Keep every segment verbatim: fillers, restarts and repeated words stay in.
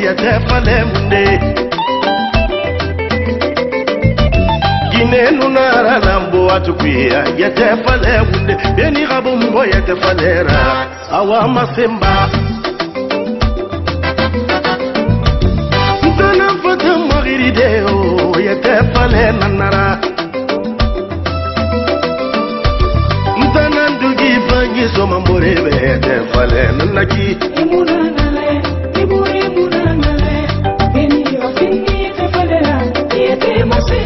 yete fale munde Gine nunara lambo atukuya yete fale munde Beni rabu mbo yete falera awa masemba Ntana fata marideo yete fale nanara Ntana ndugi fanyi soma morebe yete fale nanaki Imunanale, iburi munanale, beni wafini yete falera yete mase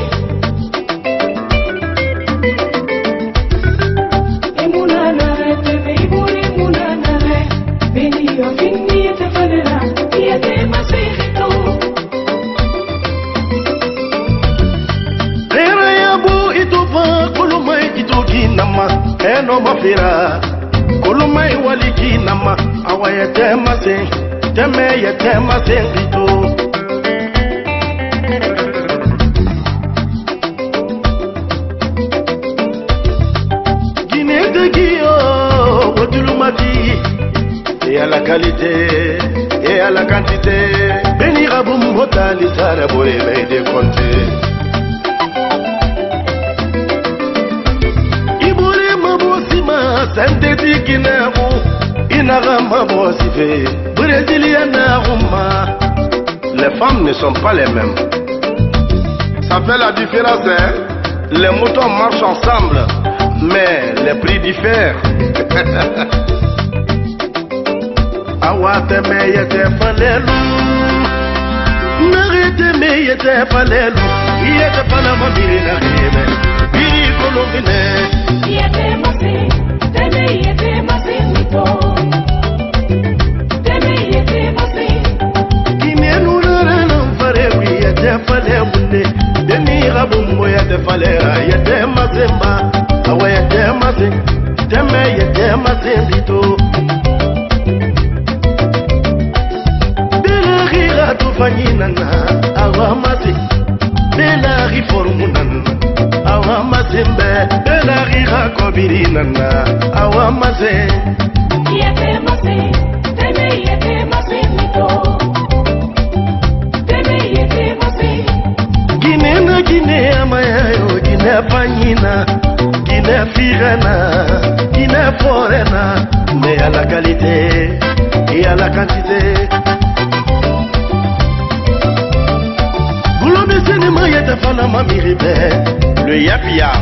Imunanale, tebe iburi munanale, beni wafini yete falera yete mase hito Rera yabu itufa kulumai ituki nama eno mafira Kulumai waliki nama awa yete mase teme yete mase ito Guinée de Guillaume Wadulumati et à la qualité et à la quantité Benira Bumbota l'Isara Bouré de Conté Ibouré Mabosima Synthétique Inaru Inarama Bosife Brésiliana Roma. Les femmes ne sont pas les mêmes. Ça fait la différence, hein? Les moutons marchent ensemble, mais les prix diffèrent. Awate me yete falelu Narete me yete falelu Yete falama biri na rime Biri kolomine Yete mase, teme yete mase mito Teme yete mase Kine nunara namfare yete falemu Deni rabumbo yete falera yete mazemba Awa yete mase Teme yete mase mito Fanina awa mati bela riformunan awa mazembe bela rira kobirinana awa maze Yete mase teme yete mase mito Teme yete mase Guinée na Guinée amayo Guinée panina Guinée firana Guinée forena mais à la qualité et à la quantité Cinéma yete fala mamiribe le yapia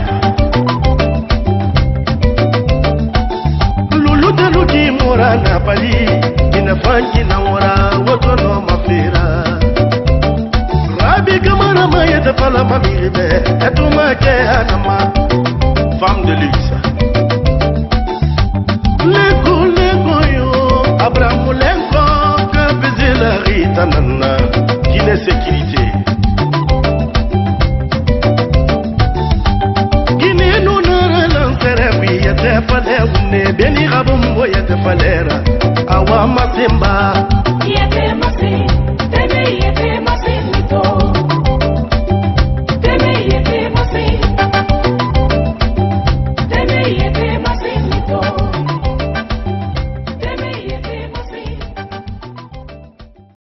Lulu de luki mora na pali ina fanki na mora woto no mafira Rabi kamara ma yete fala mamiribe etuma ke anama femme de luxe Leko leko yo Abramu lenko kabizila rita nana